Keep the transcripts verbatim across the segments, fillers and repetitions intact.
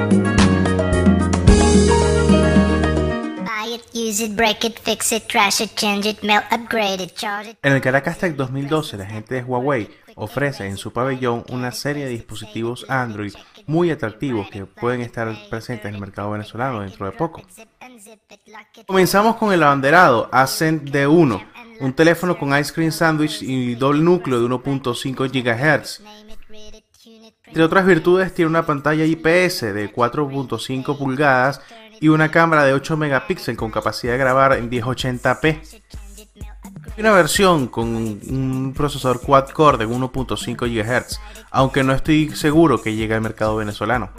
En el Caracas Tech dos mil doce, la gente de Huawei ofrece en su pabellón una serie de dispositivos Android muy atractivos que pueden estar presentes en el mercado venezolano dentro de poco. Comenzamos con el abanderado Ascend D uno, un teléfono con Ice Cream Sandwich y doble núcleo de uno punto cinco gigahertz. Entre otras virtudes, tiene una pantalla I P S de cuatro punto cinco pulgadas y una cámara de ocho megapíxeles con capacidad de grabar en diez ochenta p. Y una versión con un procesador quad-core de uno punto cinco gigahertz, aunque no estoy seguro que llegue al mercado venezolano.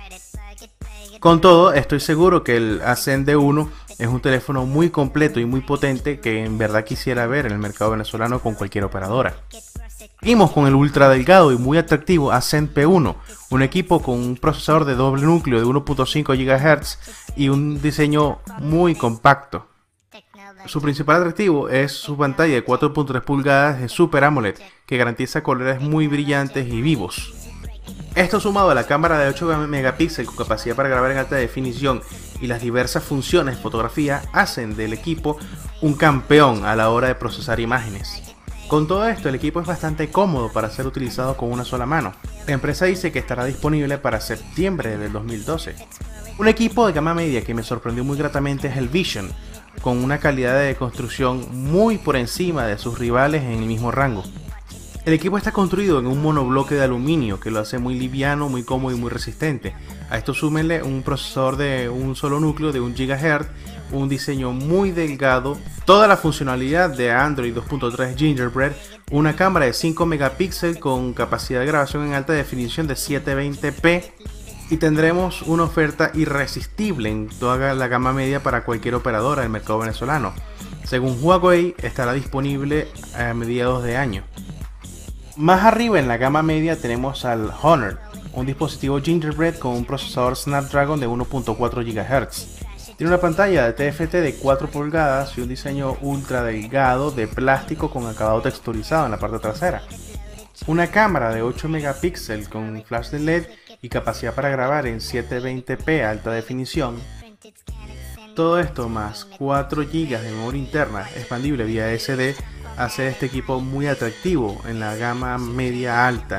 Con todo, estoy seguro que el Ascend D uno es un teléfono muy completo y muy potente que en verdad quisiera ver en el mercado venezolano con cualquier operadora. Seguimos con el ultra delgado y muy atractivo Ascend P uno, un equipo con un procesador de doble núcleo de uno punto cinco gigahertz y un diseño muy compacto. Su principal atractivo es su pantalla de cuatro punto tres pulgadas de Super AMOLED, que garantiza colores muy brillantes y vivos. Esto sumado a la cámara de ocho megapíxeles con capacidad para grabar en alta definición y las diversas funciones de fotografía hacen del equipo un campeón a la hora de procesar imágenes. Con todo esto, el equipo es bastante cómodo para ser utilizado con una sola mano. La empresa dice que estará disponible para septiembre del dos mil doce. Un equipo de gama media que me sorprendió muy gratamente es el Vision, con una calidad de construcción muy por encima de sus rivales en el mismo rango. El equipo está construido en un monobloque de aluminio que lo hace muy liviano, muy cómodo y muy resistente. A esto súmenle un procesador de un solo núcleo de un gigahertz, un diseño muy delgado, toda la funcionalidad de Android dos punto tres Gingerbread, una cámara de cinco megapíxeles con capacidad de grabación en alta definición de setecientos veinte p y tendremos una oferta irresistible en toda la gama media para cualquier operadora del mercado venezolano. Según Huawei, estará disponible a mediados de año. Más arriba en la gama media tenemos al Honor, un dispositivo Gingerbread con un procesador Snapdragon de uno punto cuatro gigahertz. Tiene una pantalla de T F T de cuatro pulgadas y un diseño ultra delgado de plástico con acabado texturizado en la parte trasera. Una cámara de ocho megapíxeles con flash de L E D y capacidad para grabar en setecientos veinte p alta definición. Todo esto más cuatro gigas de memoria interna expandible vía S D hace este equipo muy atractivo en la gama media alta.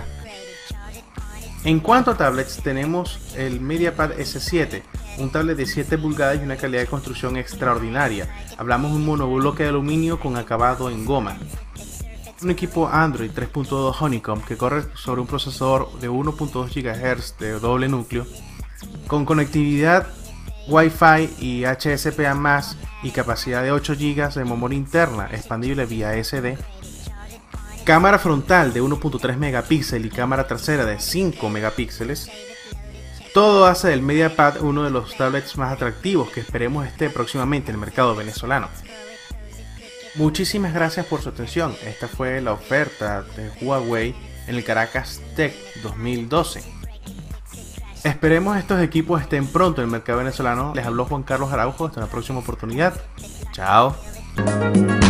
En cuanto a tablets, tenemos el MediaPad S siete, un tablet de siete pulgadas y una calidad de construcción extraordinaria. Hablamos de un monobloque de aluminio con acabado en goma. Un equipo Android tres punto dos Honeycomb que corre sobre un procesador de uno punto dos gigahertz de doble núcleo, con conectividad Wi-Fi y H S P A más, y capacidad de ocho gigas de memoria interna expandible vía S D. Cámara frontal de uno punto tres megapíxeles y cámara trasera de cinco megapíxeles. Todo hace del MediaPad uno de los tablets más atractivos que esperemos esté próximamente en el mercado venezolano. Muchísimas gracias por su atención. Esta fue la oferta de Huawei en el Caracas Tech dos mil doce. Esperemos estos equipos estén pronto en el mercado venezolano. Les habló Juan Carlos Araujo. Hasta la próxima oportunidad. Chao.